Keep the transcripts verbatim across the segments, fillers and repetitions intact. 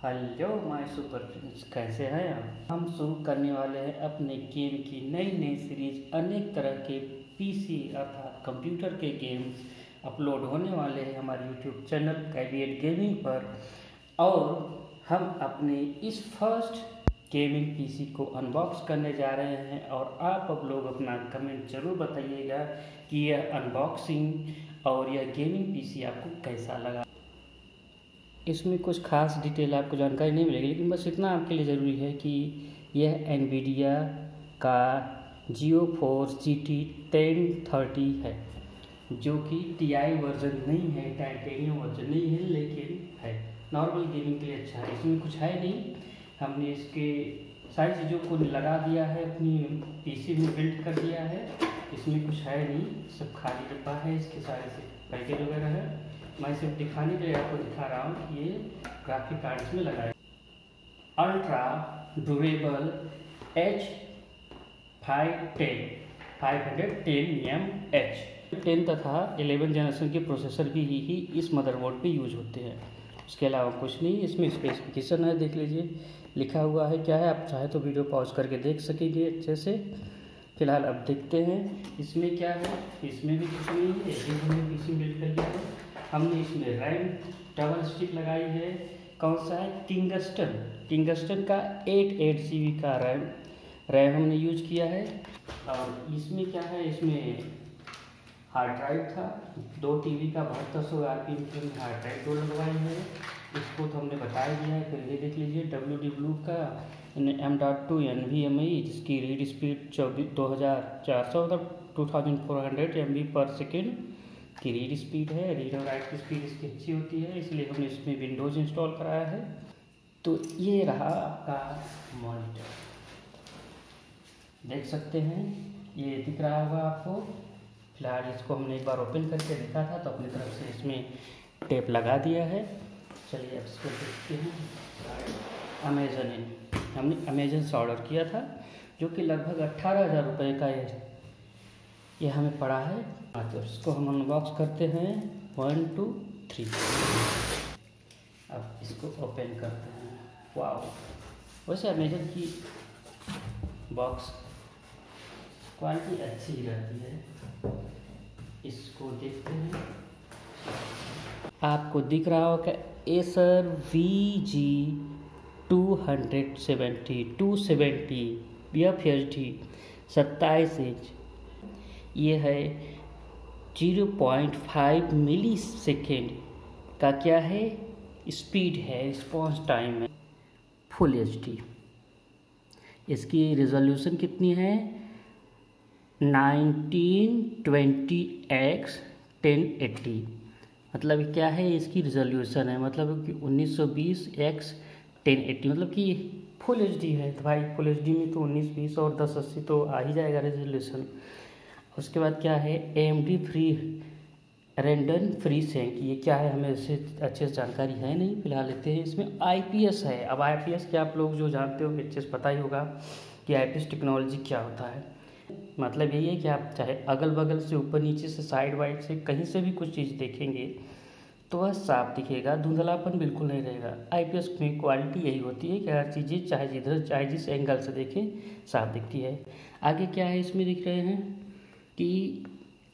Hello my super friends, कैसे हैं आप। हम शुरू करने वाले हैं अपने गेम की नई नई सीरीज। अनेक तरह के पीसी अर्थात कंप्यूटर के गेम्स अपलोड होने वाले हैं हमारे यूट्यूब चैनल कैविएट गेमिंग पर। और हम अपने इस फर्स्ट गेमिंग पीसी को अनबॉक्स करने जा रहे हैं और आप अब लोग अपना कमेंट जरूर बताइएगा कि यह अनबॉक्सिंग और यह गेमिंग पीसी आपको कैसा लगा। इसमें कुछ खास डिटेल आपको जानकारी नहीं मिलेगी, लेकिन बस इतना आपके लिए ज़रूरी है कि यह एनवीडिया का GeForce G T ten thirty है, जो कि टी आई वर्जन नहीं है, टाइटेनियम वर्जन नहीं है, लेकिन है नॉर्मल गेमिंग के लिए अच्छा है। इसमें कुछ है नहीं, हमने इसके सारी चीज़ों को लगा दिया है, अपनी पीसी में बिल्ड कर दिया है। इसमें कुछ है नहीं, सब खाली डब्बा है, इसके सारे से पैकेज वगैरह है। मैं सिर्फ दिखाने के लिए आपको दिखा रहा हूँ कि ये ग्राफिक कार्ड इसमें लगा है। Ultra durable H five ten five hundred ten M H ten तथा इलेवन जनरेशन के प्रोसेसर भी ही, ही इस मदरबोर्ड पे यूज होते हैं। उसके अलावा कुछ नहीं। इसमें स्पेसिफिकेशन है, देख लीजिए, लिखा हुआ है क्या है। आप चाहे तो वीडियो पॉज करके देख सकेंगे अच्छे से। फिलहाल अब देखते हैं इसमें क्या है। इसमें भी कुछ नहीं है, ये हमने पीसी बिल्ड कर लिया है। हमने इसमें रैम डबल स्टिक लगाई है। कौन सा है? किंगस्टन किंगस्टन का एट एट जी बी का रैम रैम हमने यूज किया है। और इसमें क्या है, इसमें हार्ड ड्राइव था, दो टीवी का बहत्तर सौ आर पी एम की हार्ड ड्राइव दो लगवाई है। इसको तो हमने बता दिया है, फिर ये देख लीजिए डब्ल्यू डी ब्लू का M dot two N V M I, जिसकी रीड स्पीड चौबीस दो हज़ार चार सौ मतलब two thousand four hundred M B per second की रीड स्पीड है। रीड और राइट की स्पीड इसकी अच्छी होती है, इसलिए हमने इसमें विंडोज़ इंस्टॉल कराया है। तो ये रहा आपका मॉनिटर, देख सकते हैं, ये दिख रहा होगा आपको। फिलहाल इसको हमने एक बार ओपन करके देखा था, तो अपनी तरफ से इसमें टेप लगा दिया है। चलिए अब इसको देखते हैं। अमेजन इन हमने अमेजन से ऑर्डर किया था, जो कि लगभग अट्ठारह हज़ार रुपये का ये ये हमें पड़ा है। तो इसको हम अनबॉक्स करते हैं। One two three. अब इसको ओपन करते हैं। वाओ, वैसे अमेजन की बॉक्स क्वालिटी अच्छी ही रहती है। इसको देखते हैं। आपको दिख रहा होगा Acer V G two hundred seventy two seventy F H D सत्ताईस इंच। ये है zero point five millisecond का क्या है, स्पीड है, रिस्पॉन्स टाइम है, फुल एच डी। इसकी रिजोल्यूशन कितनी है? Nineteen twenty X ten eighty. मतलब क्या है, इसकी रिजोल्यूशन है, मतलब कि उन्नीस सौ बीस एक्स टेन एटी, मतलब कि फुल एच डी है। तो भाई फुल एच डी में तो उन्नीस बीस और दस अस्सी तो आ ही जाएगा रेजोल्यूशन। उसके बाद क्या है, A M D free render free sync. ये क्या है, हमें इससे अच्छे से जानकारी है नहीं, फिलहाल लेते हैं। इसमें आई पी एस है। अब आई पी एस क्या, आप लोग जो जानते हो अच्छे से पता ही होगा कि आई पी एस टेक्नोलॉजी क्या होता है। मतलब यही है कि आप चाहे अगल बगल से, ऊपर नीचे से, साइड वाइड से, कहीं से भी कुछ चीज़ देखेंगे तो वह साफ दिखेगा, धुंधलापन बिल्कुल नहीं रहेगा। आई पी एस में क्वालिटी यही होती है कि हर चीज़ें चाहे जिधर चाहे जिस एंगल से देखें साफ दिखती है। आगे क्या है, इसमें दिख रहे हैं कि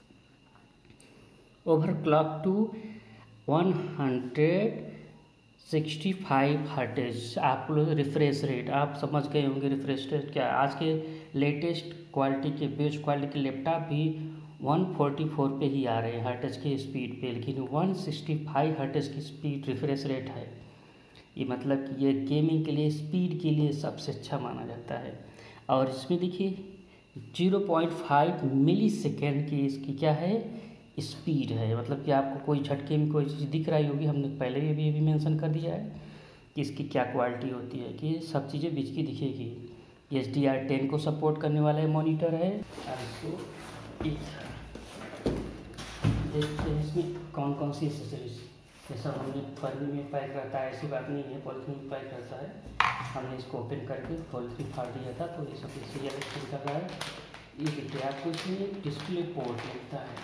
overclock to one hundred sixty five hertz. आप लोग रिफ्रेश रेट आप समझ गए होंगे। रिफ्रेश रेट क्या है, आज के लेटेस्ट क्वालिटी के, बेस्ट क्वालिटी के लैपटॉप भी वन फोर्टी फोर पे ही आ रहे हैं हर्ट्ज की स्पीड पे, लेकिन वन सिक्सटी फाइव हर्ट्ज की स्पीड रिफ्रेश रेट है। ये मतलब कि ये गेमिंग के लिए, स्पीड के लिए सबसे अच्छा माना जाता है। और इसमें देखिए zero point five millisecond की इसकी क्या है, स्पीड है। मतलब कि आपको कोई झटके में कोई चीज़ दिख रही होगी, हमने पहले भी अभी मेंशन कर दिया है कि इसकी क्या क्वालिटी होती है, कि सब चीज़ें बीच की दिखेगी। एच डी आर टेन को सपोर्ट करने वाला मॉनिटर है। इसको देखते हैं इसमें कौन कौन सी एक्सेसरीज। ये सब हमने फर्मी में पैक रहता है, ऐसी बात नहीं है, पॉलीथीन में पैक रहता है। हमने इसको ओपन करके पॉलीथीन फाड़ दिया था, तो ये सब सीरियल कर रहा है। ये देखिए आपको इसमें डिस्प्ले पोर्ट मिलता है।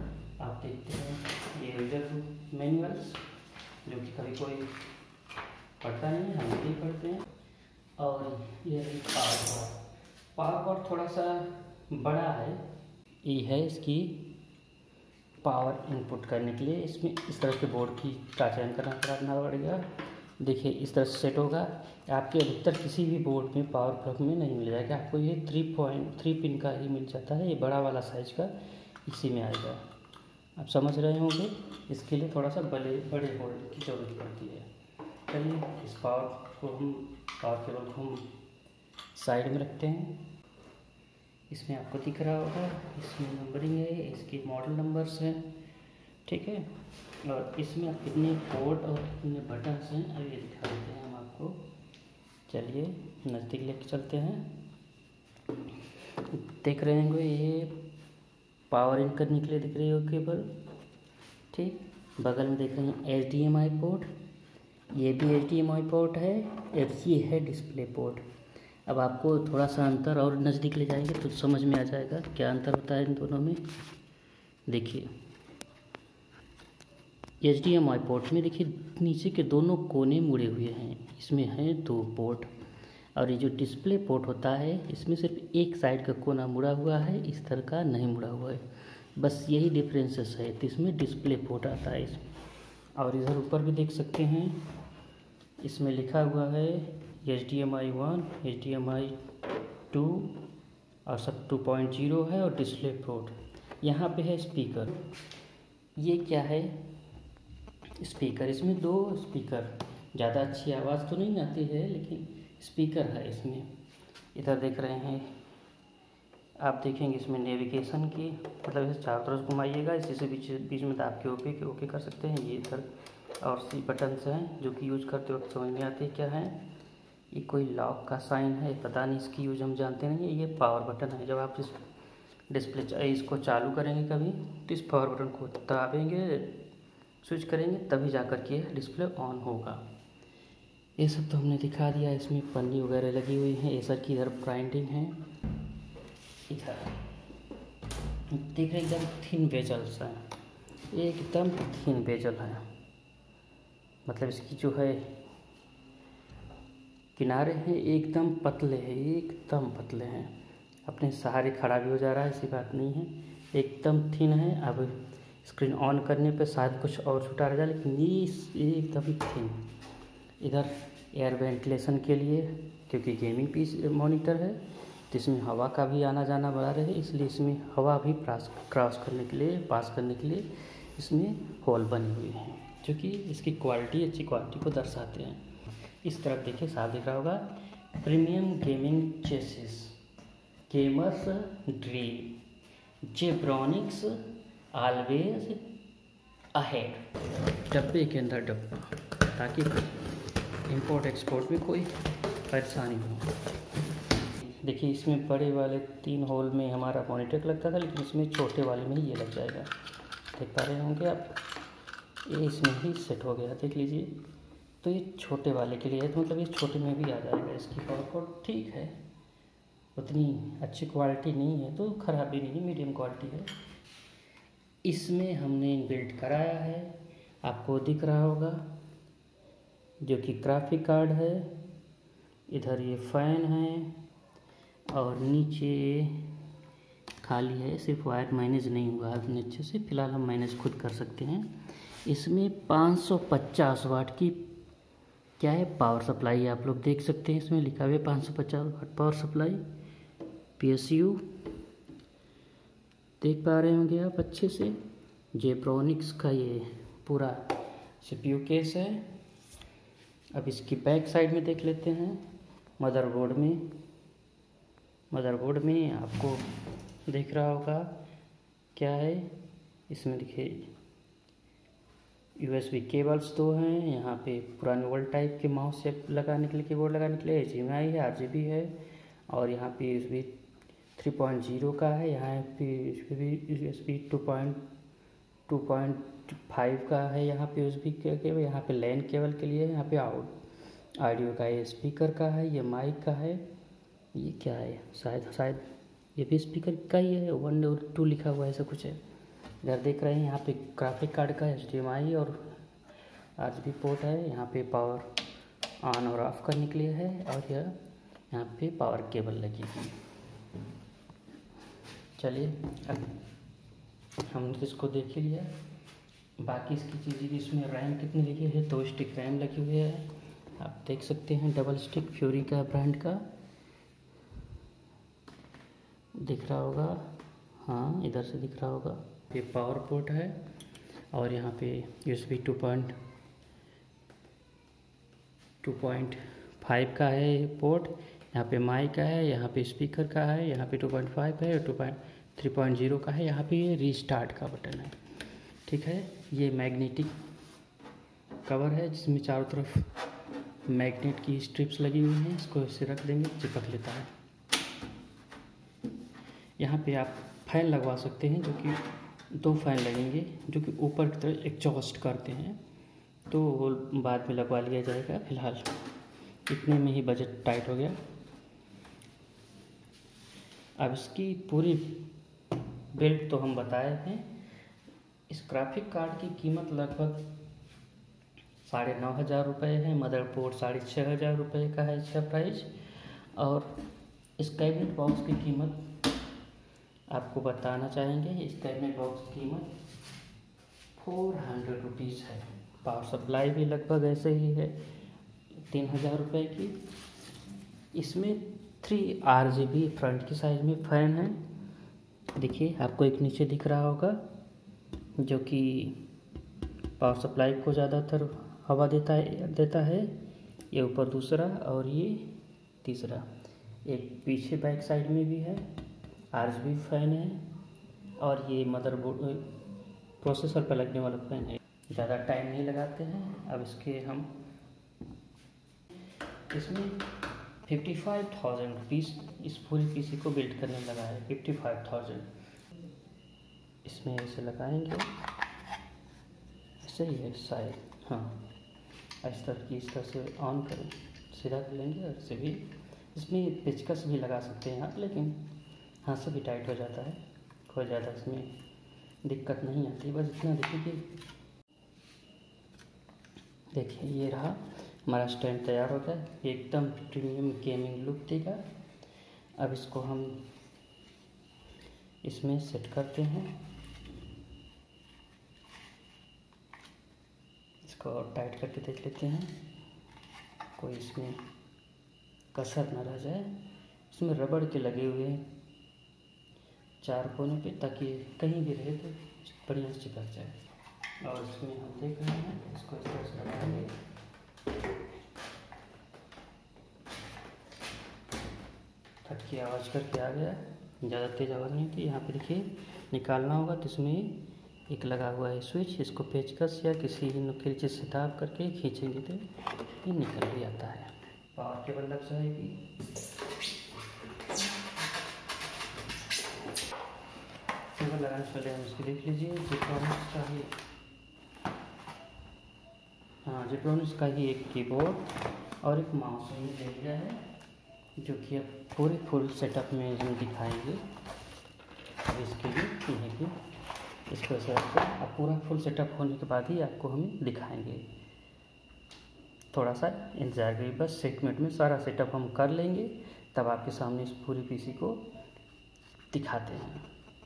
आप देखते हैं ये यूजर मैनुअल्स, जो कि कभी कोई पढ़ता नहीं है, हम भी पढ़ते हैं। और ये है पावर पावर थोड़ा सा बड़ा है। ये है इसकी पावर इनपुट करने के लिए, इसमें इस तरह के बोर्ड की का चयन करना करना पड़ेगा। देखिए इस तरह से सेट होगा। आपके अधिकतर किसी भी बोर्ड में पावर प्लग में नहीं मिल जाएगा, आपको ये थ्री पॉइंट थ्री पिन का ही मिल जाता है। ये बड़ा वाला साइज का इसी में आएगा, आप समझ रहे होंगे। इसके लिए थोड़ा सा बड़े बड़े बोर्ड की ज़रूरत पड़ती है। चलिए इस पावर को हम पावर केबल को हम साइड में रखते हैं। इसमें आपको दिख रहा होगा, इसमें नंबरिंग है, इसके मॉडल नंबर्स हैं, ठीक है। और इसमें आप कितने पोर्ट और कितने बटन्स हैं अब ये दिखा देते हैं हम आपको। चलिए नज़दीक लेके चलते हैं। देख रहे होंगे ये पावर इन करने के लिए दिख रही हो केबल, ठीक। बगल में देख रहे हैं H D M I port, ये भी H D M I port है, और ये है डिस्प्ले पोर्ट। अब आपको थोड़ा सा अंतर और नज़दीक ले जाएंगे तो समझ में आ जाएगा क्या अंतर होता है इन दोनों में। देखिए H D M I port में देखिए नीचे के दोनों कोने मुड़े हुए हैं, इसमें हैं दो पोर्ट। और ये जो डिस्प्ले पोर्ट होता है इसमें सिर्फ एक साइड का कोना मुड़ा हुआ है, इस तरह का नहीं मुड़ा हुआ है, बस यही डिफरेंसेस है। तो इसमें डिस्प्ले पोर्ट आता है इसमें। और इधर ऊपर भी देख सकते हैं, इसमें लिखा हुआ है H D M I one, H D M I two और सब टू पॉइंट ज़ीरो है, और डिस्प्ले पोर्ट। यहाँ पे है स्पीकर। ये क्या है? स्पीकर। इसमें दो स्पीकर, ज़्यादा अच्छी आवाज़ तो नहीं आती है लेकिन स्पीकर है इसमें। इधर देख रहे हैं आप, देखेंगे इसमें नेविगेशन की, मतलब इसे चारों तरफ घुमाइएगा, इसी से बीच बीच में दाब के ओके ओके कर सकते हैं। ये इधर और सी बटन्स हैं जो कि यूज करते वक्त समझ में आते हैं क्या है। ये कोई लॉक का साइन है, पता नहीं, इसकी यूज हम जानते नहीं है। ये पावर बटन है, जब आप इस डिस्प्ले इसको चालू करेंगे कभी तो इस पावर बटन को दबाएंगे, स्विच करेंगे, तभी जाकर के डिस्प्ले ऑन होगा। ये सब तो हमने दिखा दिया। इसमें पन्नी वगैरह लगी हुई है, एसर की इधर ब्रांडिंग है। इधर देख रहे एकदम थिन बेजल्स है, एकदम थिन बेजल है, मतलब इसकी जो है किनारे हैं एकदम पतले हैं, एकदम पतले हैं, अपने सहारे खड़ा भी हो जा रहा है, ऐसी बात नहीं है, एकदम थिन है। अब स्क्रीन ऑन करने पे शायद कुछ और छुटा रह जाए, लेकिन ये एकदम थिन। इधर एयर वेंटिलेशन के लिए, क्योंकि गेमिंग पीस मॉनिटर है तो इसमें हवा का भी आना जाना बड़ा रहे, इसलिए इसमें हवा भी पास क्रॉस करने के लिए पास करने के लिए इसमें होल बने हुए हैं, जो कि इसकी क्वालिटी, अच्छी क्वालिटी को दर्शाते हैं। इस तरफ देखिए साफ दिख रहा होगा, premium gaming chassis, gamers dream, Zebronics always ahead. डब्बे के अंदर डब्बा, ताकि इंपोर्ट एक्सपोर्ट में कोई परेशानी हो। देखिए इसमें बड़े वाले तीन होल में हमारा मॉनिटर लगता था, लेकिन इसमें छोटे वाले में ही ये लग जाएगा, देख पा रहे होंगे आप। ये इसमें ही सेट हो गया, देख लीजिए। तो ये छोटे वाले के लिए है, तो मतलब ये छोटे में भी आ जाएगा। इसकी पावर ठीक है, उतनी अच्छी क्वालिटी नहीं है तो ख़राब भी नहीं है, मीडियम क्वालिटी है। इसमें हमने बिल्ड कराया है, आपको दिख रहा होगा, जो कि ग्राफिक कार्ड है। इधर ये फ़ैन है और नीचे खाली है, सिर्फ वायर मैनेज नहीं हुआ है अपने अच्छे से, फ़िलहाल हम मैनेज खुद कर सकते हैं। इसमें पाँच सौ पचास वाट की क्या है पावर सप्लाई, आप लोग देख सकते हैं, इसमें लिखा हुआ है पाँच सौ पचास वाट पावर सप्लाई, पीएसयू देख पा रहे होंगे आप अच्छे से। जेब्रॉनिक्स का ये पूरा सीपीयू केस है। अब इसकी बैक साइड में देख लेते हैं। मदरबोर्ड में मदरबोर्ड में आपको दिख रहा होगा क्या है, इसमें देखिए यूएसबी केबल्स दो हैं, यहाँ पे पुराने ओल्ड टाइप के माउस से लगाने के लिए, कीबोर्ड लगाने के लिए एच डी एम आई है, आरजीबी है, और यहाँ पे यूएसबी थ्री पॉइंट ज़ीरो का है, यहाँ पे USB two point two point five का है, यहाँ पे यूएसबी केबल, यहाँ पे लैन केबल के लिए, यहाँ पे आउट ऑडियो का है, स्पीकर का है, ये माइक का है, ये क्या है, शायद शायद ये भी स्पीकर का ही है, वन और टू लिखा हुआ है, ऐसा कुछ है। इधर देख रहे हैं यहाँ पे ग्राफिक कार्ड का एच डी एम आई और आरजीबी पोर्ट है, यहाँ पे पावर ऑन और ऑफ करने के लिए है, और यह यहाँ पे पावर केबल लगी हुई। चलिए अब हमने इसको देख ही लिया। बाकी इसकी चीज़ें भी, इसमें रैम कितनी लगी है, दो स्टिक रैम लगी हुई है, आप देख सकते हैं। डबल स्टिक फ्यूरी का ब्रांड का दिख रहा होगा, हाँ इधर से दिख रहा होगा। ये पावर पोर्ट है, और यहाँ पे USB two point two point five का है ये पोर्ट। यहाँ पे माइक का है, यहाँ पे स्पीकर का है, यहाँ पे टू पॉइंट फाइव है, two point three point zero का है, यहाँ पे ये रीस्टार्ट का बटन है। ठीक है, ये मैग्नेटिक कवर है जिसमें चारों तरफ मैग्नेट की स्ट्रिप्स लगी हुई हैं। इसको ऐसे रख देंगे, चिपक लेता है। यहाँ पे आप फैन लगवा सकते हैं, जो कि दो फैन लगेंगे, जो कि ऊपर की तरफ एग्जॉस्ट करते हैं, तो वो बाद में लगवा लिया जाएगा। फिलहाल इतने में ही बजट टाइट हो गया। अब इसकी पूरी बिल्ड तो हम बताए हैं। इस ग्राफिक कार्ड की कीमत लगभग साढ़े नौ हज़ार रुपये है। मदरबोर्ड साढ़े छः हज़ार रुपये का है इसका प्राइस। और इस कैबिनेट बॉक्स की कीमत आपको बताना चाहेंगे। इस कैबिनेट बॉक्स की कीमत फोर हंड्रेड रुपीज़ है। पावर सप्लाई भी लगभग ऐसे ही है, तीन हज़ार रुपये की। इसमें three R G B front की साइड में फ़ैन है। देखिए आपको एक नीचे दिख रहा होगा, जो कि पावर सप्लाई को ज़्यादातर हवा देता है देता है ये ऊपर दूसरा, और ये तीसरा। एक पीछे बैक साइड में भी है, आर जी बी फैन है, और ये मदरबोर्ड प्रोसेसर पर लगने वाला फैन है। ज़्यादा टाइम नहीं लगाते हैं। अब इसके हम इसमें फिफ्टी फाइव थाउजेंड रुपीज़ इस पूरी पीसी को बिल्ड करने लगा है। फिफ्टी फाइव थाउजेंड इसमें ऐसे लगाएंगे, ऐसे ही है शायद, हाँ इस तरह की, इस तरह से ऑन करें, सीधा कर लेंगे। और से भी इसमें पेचकस भी लगा सकते हैं आप, लेकिन हाथ से भी टाइट हो जाता है, कोई ज़्यादा इसमें दिक्कत नहीं आती। बस इतना देखिए कि देखिए ये रहा हमारा स्टैंड तैयार हो गया, एकदम प्रीमियम गेमिंग लुक देगा। अब इसको हम इसमें सेट करते हैं, इसको और टाइट करके देख लेते हैं, कोई इसमें कसर न रह जाए। इसमें रबड़ के लगे हुए हैं चार कोने पे, ताकि कहीं भी रहे तो बढ़िया से चिपक जाए। और इसमें हम देख रहे हैं, इसको इस तरह से लगाएंगे, फट की आवाज़ करके आ गया, ज़्यादा तेज़ आवाज़ नहीं थी। यहाँ पे देखिए निकालना होगा, तो इसमें एक लगा हुआ है स्विच, इसको पेचकस या किसी नुकीली चीज़ से दाब करके खींचेंगे तो ये निकल भी आता है। पावर केबल लग जाएगी। केबल लगाने से पहले हम इसको देख लीजिए, जेब्रानिक्स का ही, हाँ जेब्रानिक्स का ही एक कीबोर्ड और एक माउस ही ले लिया है, जो कि अब पूरे फुल सेटअप में हम दिखाएंगे। अब इसके लिए ये कि इसको ऐसे रखकर अब पूरा फुल सेटअप होने के बाद ही आपको हम दिखाएंगे। थोड़ा सा इंतज़ार करिए, बस एक मिनट में सारा सेटअप हम कर लेंगे, तब आपके सामने इस पूरी पीसी को दिखाते हैं।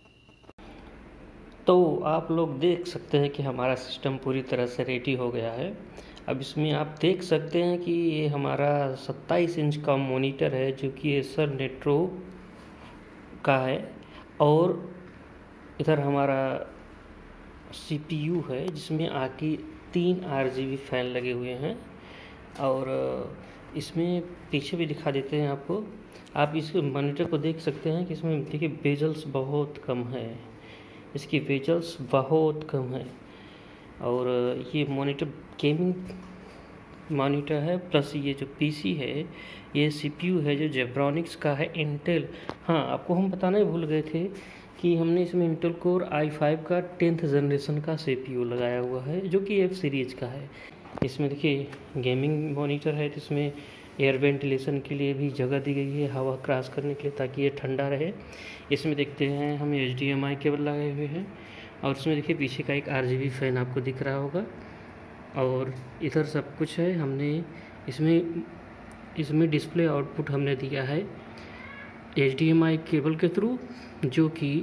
तो आप लोग देख सकते हैं कि हमारा सिस्टम पूरी तरह से रेडी हो गया है। अब इसमें आप देख सकते हैं कि ये हमारा सत्ताईस इंच का मॉनिटर है, जो कि एसर नेट्रो का है। और इधर हमारा सीपीयू है, जिसमें आके तीन आरजीबी फैन लगे हुए हैं। और इसमें पीछे भी दिखा देते हैं आपको, आप इस मॉनिटर को देख सकते हैं कि इसमें देखिए बेजल्स बहुत कम है, इसकी बेजल्स बहुत कम है। और ये मॉनिटर गेमिंग मॉनिटर है, प्लस ये जो पीसी है ये सीपीयू है जो जेब्रानिक्स का है, इंटेल। हाँ आपको हम बताना ही भूल गए थे कि हमने इसमें इंटेल कोर आई फाइव का टेंथ जनरेशन का सीपीयू लगाया हुआ है, जो कि एफ सीरीज का है। इसमें देखिए गेमिंग मॉनिटर है, तो इसमें एयर वेंटिलेशन के लिए भी जगह दी गई है, हवा क्रॉस करने के लिए, ताकि ये ठंडा रहे। इसमें देखते हैं हम H D M I cable लगाए हुए हैं। और इसमें देखिए पीछे का एक आर जी बी फैन आपको दिख रहा होगा। और इधर सब कुछ है, हमने इसमें इसमें डिस्प्ले आउटपुट हमने दिया है H D M I cable के थ्रू, जो कि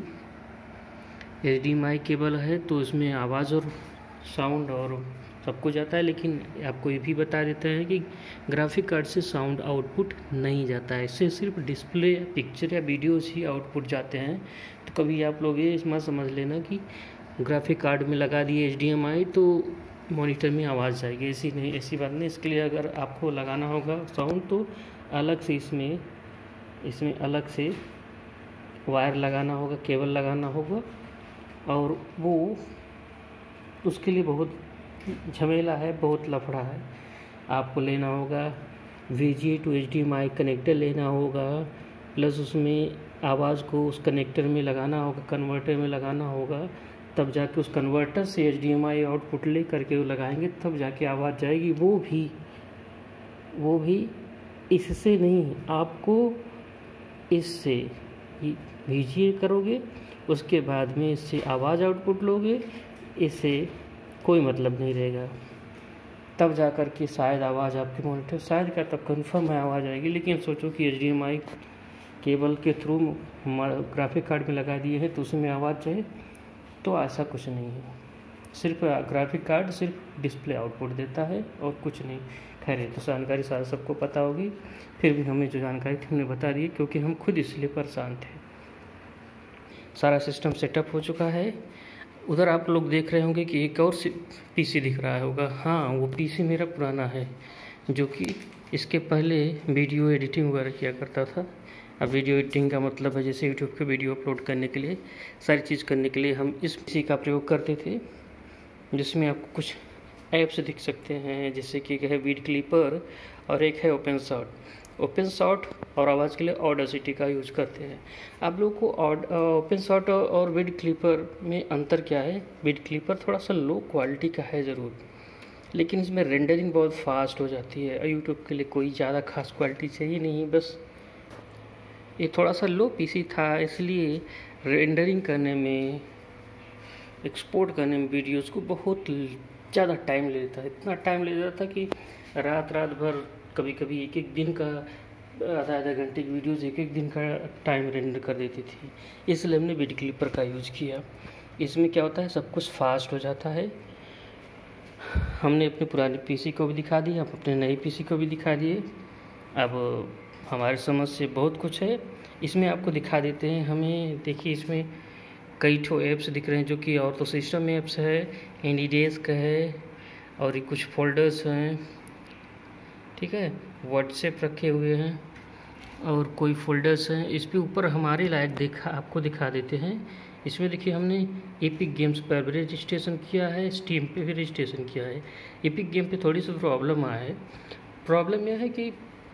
H D M I cable है तो इसमें आवाज़ और साउंड और सब कुछ जाता है। लेकिन आपको ये भी बता देते हैं कि ग्राफिक कार्ड से साउंड आउटपुट नहीं जाता है, इससे सिर्फ डिस्प्ले पिक्चर या वीडियोस ही आउटपुट जाते हैं। तो कभी आप लोग ये इसमें समझ लेना कि ग्राफिक कार्ड में लगा दिए एच डी एम आई तो मॉनिटर में आवाज़ जाएगी, ऐसी नहीं, ऐसी बात नहीं। इसके लिए अगर आपको लगाना होगा साउंड तो अलग से इसमें इसमें अलग से वायर लगाना होगा, केबल लगाना होगा, और वो उसके लिए बहुत झमेला है, बहुत लफड़ा है। आपको लेना होगा V G A to H D M I connector लेना होगा, प्लस उसमें आवाज़ को उस कनेक्टर में लगाना होगा, कन्वर्टर में लगाना होगा, तब जाके उस कन्वर्टर से H D M I output ले करके वो लगाएंगे, तब जाके आवाज़ जाएगी। वो भी वो भी इससे नहीं, आपको इससे वी जी ए करोगे, उसके बाद में इससे आवाज़ आउटपुट लोगे, इससे कोई मतलब नहीं रहेगा, तब जा कर के शायद आवाज़ आपके मॉनिटर, शायद क्या तब कंफर्म है आवाज़ आएगी। लेकिन सोचो कि H D M I cable के थ्रू ग्राफिक कार्ड में लगा दिए हैं तो उसमें आवाज़ जाए, तो ऐसा कुछ नहीं है। सिर्फ ग्राफिक कार्ड सिर्फ डिस्प्ले आउटपुट देता है और कुछ नहीं। खैर तो जानकारी सारा सबको पता होगी, फिर भी हमें जो जानकारी थी हमने बता दी, क्योंकि हम खुद इसलिए परेशान थे। सारा सिस्टम सेटअप हो चुका है। उधर आप लोग देख रहे होंगे कि एक और पीसी दिख रहा होगा। हाँ, वो पीसी मेरा पुराना है, जो कि इसके पहले वीडियो एडिटिंग वगैरह किया करता था। अब वीडियो एडिटिंग का मतलब है जैसे यूट्यूब पे वीडियो अपलोड करने के लिए, सारी चीज़ करने के लिए हम इस पीसी का प्रयोग करते थे, जिसमें आपको कुछ ऐप्स दिख सकते हैं, जैसे कि एक है वीड क्लिपर और एक है ओपन शॉट। ओपन शॉट और आवाज़ के लिए ऑडासिटी का यूज करते हैं। आप लोग को ओपन शॉट और वीड क्लिपर में अंतर क्या है? वीड क्लिपर थोड़ा सा लो क्वालिटी का है ज़रूर, लेकिन इसमें रेंडरिंग बहुत फास्ट हो जाती है। यूट्यूब के लिए कोई ज़्यादा खास क्वालिटी चाहिए नहीं, बस ये थोड़ा सा लो पीसी था, इसलिए रेंडरिंग करने में, एक्सपोर्ट करने में वीडियोज़ को बहुत ज़्यादा टाइम ले लेता है। इतना टाइम ले लेता था कि रात रात भर, कभी कभी एक एक दिन का, आधा आधा घंटे की वीडियोज़ एक एक दिन का टाइम रेंडर कर देती थी। इसलिए हमने वीड क्लिपर का यूज़ किया। इसमें क्या होता है, सब कुछ फास्ट हो जाता है। हमने अपने पुराने पीसी को भी दिखा दिया, हम अपने नए पीसी को भी दिखा दिए। अब हमारे समझ से बहुत कुछ है, इसमें आपको दिखा देते हैं। हमें देखिए, इसमें कई ठो ऐप्स दिख रहे हैं, जो कि और तो सिस्टम ऐप्स है, एनीडेस्क है, और ये कुछ फोल्डर्स हैं, ठीक है, व्हाट्सएप रखे हुए हैं और कोई फोल्डर्स हैं। इस पे ऊपर हमारे लायक देखा आपको दिखा देते हैं। इसमें देखिए, हमने एपिक गेम्स पर भी रजिस्ट्रेशन किया है, स्टीम पे भी रजिस्ट्रेशन किया है। एपिक गेम पे थोड़ी सी प्रॉब्लम आया है। प्रॉब्लम यह है कि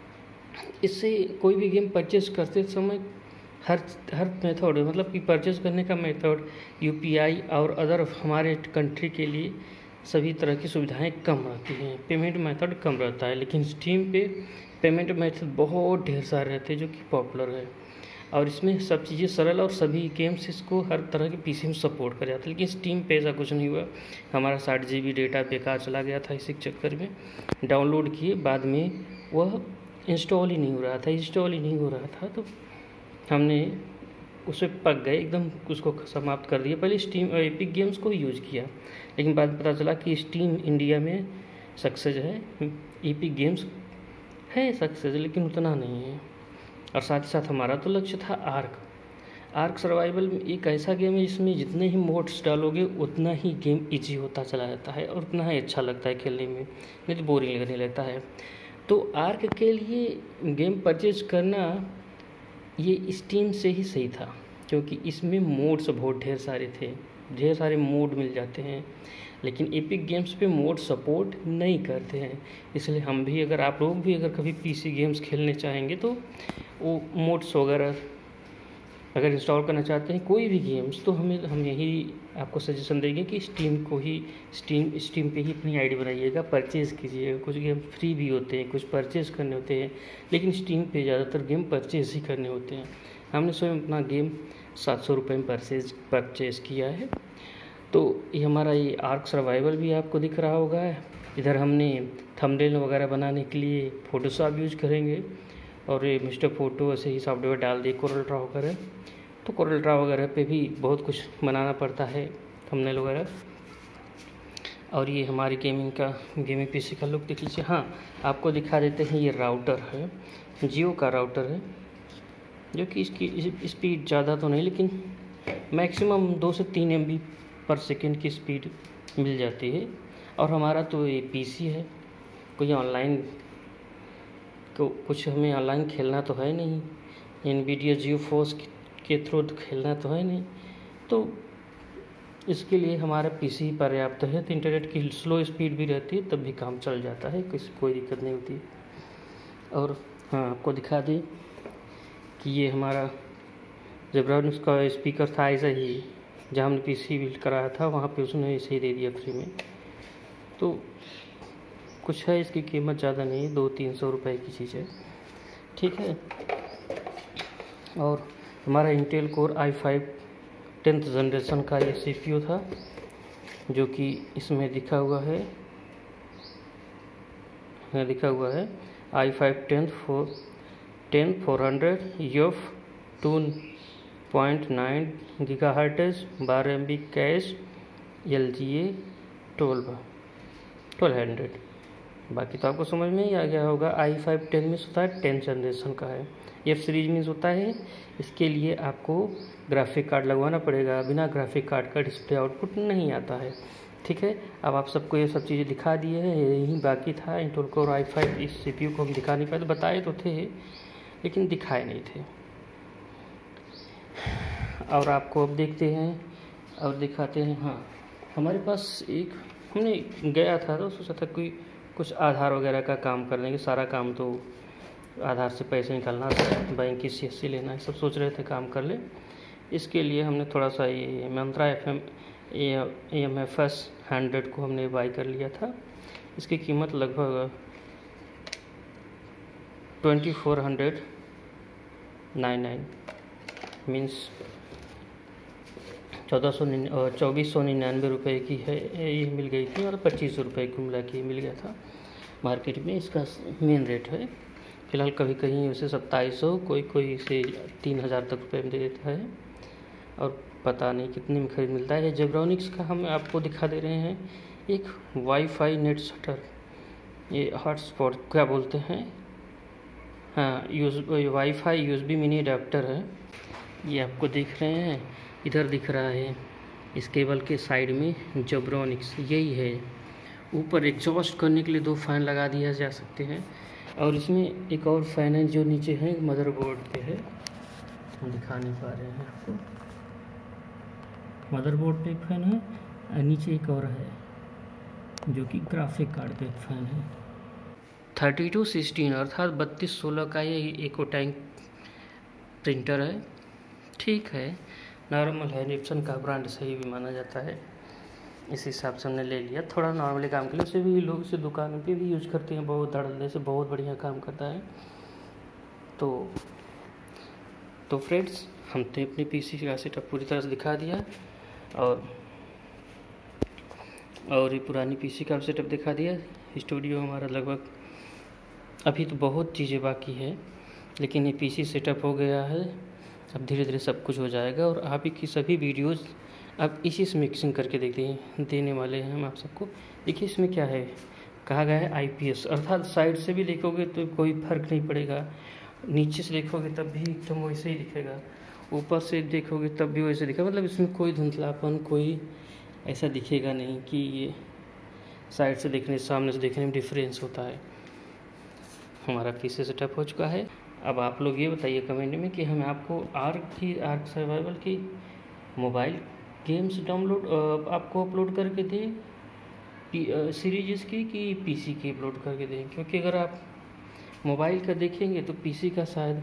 इससे कोई भी गेम परचेज करते समय हर हर मेथड, मतलब कि परचेज करने का मेथड यूपीआई और अदर हमारे कंट्री के लिए सभी तरह की सुविधाएं कम रहती हैं, पेमेंट मेथड कम रहता है। लेकिन स्टीम पे पेमेंट मेथड बहुत ढेर सारे रहते हैं, जो कि पॉपुलर है, और इसमें सब चीज़ें सरल, और सभी गेम्स इसको हर तरह के पीसी में सपोर्ट कर जाता है। लेकिन स्टीम पे ऐसा कुछ नहीं हुआ। हमारा साठ जी बी डेटा बेकार चला गया था, इसी चक्कर में डाउनलोड किए, बाद में वह इंस्टॉल ही नहीं हो रहा था इंस्टॉल ही नहीं हो रहा था तो हमने उसे पक गए एकदम, उसको समाप्त कर दिया। पहले स्टीम और एपिक गेम्स को यूज़ किया, लेकिन बाद में पता चला कि स्टीम इंडिया में सक्सेस है, एपिक गेम्स है सक्सेस, लेकिन उतना नहीं है। और साथ ही साथ हमारा तो लक्ष्य था आर्क आर्क सर्वाइवल में एक ऐसा गेम है जिसमें जितने ही मोड्स डालोगे उतना ही गेम इजी होता चला जाता है और उतना ही अच्छा लगता है खेलने में, नहीं तो बोरिंग लगने लगता है। तो आर्क के लिए गेम परचेज करना ये स्टीम से ही सही था, क्योंकि इसमें मोड्स बहुत ढेर सारे थे, ढेर सारे मोड मिल जाते हैं। लेकिन एपिक गेम्स पे मोड सपोर्ट नहीं करते हैं, इसलिए हम भी, अगर आप लोग भी अगर कभी पीसी गेम्स खेलने चाहेंगे तो वो मोड्स वगैरह अगर इंस्टॉल करना चाहते हैं कोई भी गेम्स, तो हमें हम यही आपको सजेशन देंगे कि स्टीम को ही स्टीम स्टीम पे ही अपनी आईडी बनाइएगा, परचेज़ कीजिएगा। कुछ गेम फ्री भी होते हैं, कुछ परचेज़ करने होते हैं, लेकिन स्टीम पे ज़्यादातर गेम परचेज़ ही करने होते हैं। हमने स्वयं अपना गेम सात सौ रुपये में परचेज परचेज़ किया है। तो ये हमारा ये आर्क सर्वाइवल भी आपको दिख रहा होगा, इधर हमने थंबनेल वगैरह बनाने के लिए फ़ोटोशॉप यूज करेंगे, और ये मिस्टर फ़ोटो ऐसे ही सॉफ्टवेयर डाल दिए कोरल ड्रा वगैरह। तो कोरल ड्रा वगैरह पे भी बहुत कुछ बनाना पड़ता है, थंबनेल वगैरह। और ये हमारी गेमिंग का गेमिंग पीसी का लुक देख लीजिए। हाँ, आपको दिखा देते हैं, ये राउटर है, जियो का राउटर है, जो कि इसकी स्पीड ज़्यादा तो नहीं, लेकिन मैक्सिमम दो से तीन एम बी पर सेकेंड की स्पीड मिल जाती है। और हमारा तो ये पीसी है, कोई ऑनलाइन को कुछ हमें ऑनलाइन खेलना तो है नहीं, एनवीडिया जियो फोर्स के थ्रू खेलना तो है नहीं, तो इसके लिए हमारा पीसी पर्याप्त है। तो इंटरनेट की स्लो स्पीड भी रहती है तब भी काम चल जाता है, किसी कोई दिक्कत नहीं होती। और हाँ, आपको दिखा दें कि ये हमारा जेब्रानिक्स का स्पीकर था, ऐसा ही जहाँ हमने पीसी बिल्ड कराया था वहाँ पे उसने ऐसे ही दे दिया फ्री में। तो कुछ है, इसकी कीमत ज़्यादा नहीं, दो तीन सौ रुपये की चीज़ है, ठीक है। और हमारा Intel core I five tenth generation का ये सीपीयू था, जो कि इसमें दिखा हुआ है यहाँ लिखा हुआ है I five tenth four ten four hundred F two point nine gigahertz, बारह M B cache, L G A twelve twelve hundred. बाकी तो आपको समझ में ही आ गया होगा। आई फाइव टेन मीन्स होता है टेंथ जनरेशन का है, एफ सीरीज मीन्स होता है इसके लिए आपको ग्राफिक कार्ड लगवाना पड़ेगा, बिना ग्राफिक कार्ड का डिस्प्ले आउटपुट नहीं आता है, ठीक है। अब आप सबको ये सब चीज़ें दिखा दिए हैं, यही बाकी था। इंटेल कोर आई फाइव इस सीपीयू को हम दिखा नहीं पाए, तो बताए तो थे लेकिन दिखाए नहीं थे। और आपको अब देखते हैं और दिखाते हैं। हाँ, हमारे पास एक हमने गया था तो सोचा था कोई कुछ आधार वगैरह का काम कर लेंगे, सारा काम तो आधार से पैसे निकालना था, बैंक की सी एस सी लेना है, सब सोच रहे थे काम कर ले। इसके लिए हमने थोड़ा सा ये Mantra F M A M F S hundred को हमने बाई कर लिया था। इसकी कीमत लगभग twenty four hundred nine nine means चौदह सौ चौबीस सौ निन्यानवे रुपये की है, ये मिल गई थी, और पच्चीस सौ रुपये को मिला के मिल गया था मार्केट में। इसका मेन रेट है फ़िलहाल, कभी कहीं उसे सत्ताईस सौ, कोई कोई इसे तीन हज़ार तक रुपये में दे देता है, और पता नहीं कितने में खरीद मिलता है। जेब्रानिक्स का हम आपको दिखा दे रहे हैं एक वाईफाई नेट शटर, ये हॉटस्पॉट क्या बोलते हैं, हाँ use wifi USB mini adapter है, ये आपको दिख रहे हैं, इधर दिख रहा है इस केबल के साइड में जेब्रानिक्स यही है। ऊपर एग्जॉस्ट करने के लिए दो फैन लगा दिया जा सकते हैं, और इसमें एक और फैन है जो नीचे है मदरबोर्ड पे है, हम दिखा नहीं पा रहे हैं आपको। मदरबोर्ड पे एक फैन है और नीचे एक और है जो कि ग्राफिक कार्ड पे एक फैन है। थर्टी टू सिक्सटीन अर्थात बत्तीस सोलह का ये इको टैंक प्रिंटर है, ठीक है, नॉर्मल है, निप्सन का ब्रांड सही भी माना जाता है, इस हिसाब से हमने ले लिया। थोड़ा नॉर्मली काम के लिए उसे भी लोग इसे दुकान पे भी यूज करते हैं, बहुत धड़ल्ले से बहुत बढ़िया काम करता है। तो तो फ्रेंड्स, हमने अपने पीसी का सेटअप पूरी तरह से दिखा दिया, और और ये पुरानी पीसी का सेटअप दिखा दिया। स्टूडियो हमारा लगभग अभी तो बहुत चीज़ें बाकी है, लेकिन ये पीसी सेटअप हो गया है, अब धीरे धीरे सब कुछ हो जाएगा। और आप की सभी वीडियोस अब इसी से मिक्सिंग करके देख देने वाले हैं हम आप सबको। देखिए इसमें क्या है, कहा गया है आई पी एस, अर्थात साइड से भी देखोगे तो कोई फर्क नहीं पड़ेगा, नीचे से देखोगे तब भी एकदम वैसे ही दिखेगा, ऊपर से देखोगे तब भी वैसे दिखेगा, मतलब इसमें कोई धुंधलापन, कोई ऐसा दिखेगा नहीं कि ये साइड से देखने सामने से देखने में डिफरेंस होता है। हमारा पीसी सेटअप हो चुका है। अब आप लोग ये बताइए कमेंट में कि हमें आपको आर्क की आर्क सर्वाइवल की मोबाइल गेम्स डाउनलोड आपको अपलोड करके दें सीरीज की कि पीसी की अपलोड करके दें, क्योंकि अगर आप मोबाइल का देखेंगे तो पीसी का शायद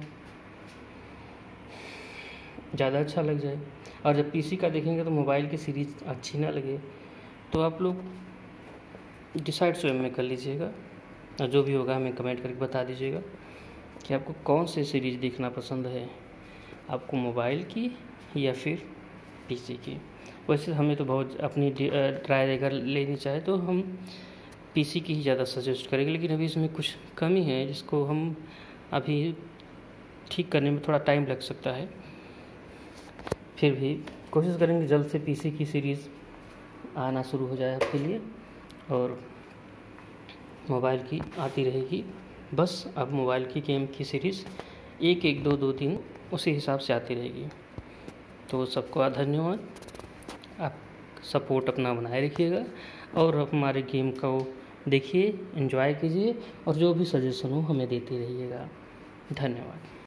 ज़्यादा अच्छा लग जाए, और जब पीसी का देखेंगे तो मोबाइल की सीरीज अच्छी ना लगे। तो आप लोग डिसाइड स्वयं में कर लीजिएगा, और जो भी होगा हमें कमेंट करके बता दीजिएगा कि आपको कौन सी सीरीज़ देखना पसंद है, आपको मोबाइल की या फिर पीसी की। वैसे हमें तो बहुत अपनी राय अगर लेनी चाहे तो हम पीसी की ही ज़्यादा सजेस्ट करेंगे, लेकिन अभी इसमें कुछ कमी है जिसको हम अभी ठीक करने में थोड़ा टाइम लग सकता है। फिर भी कोशिश करेंगे जल्द से पीसी की सीरीज़ आना शुरू हो जाए आपके लिए, और मोबाइल की आती रहेगी। बस अब मोबाइल की गेम की सीरीज़ एक एक दो दो तीन उसी हिसाब से आती रहेगी। तो सबको धन्यवाद। आप सपोर्ट अपना बनाए रखिएगा और हमारे गेम को देखिए, एंजॉय कीजिए, और जो भी सजेशन हो हमें देते रहिएगा। धन्यवाद।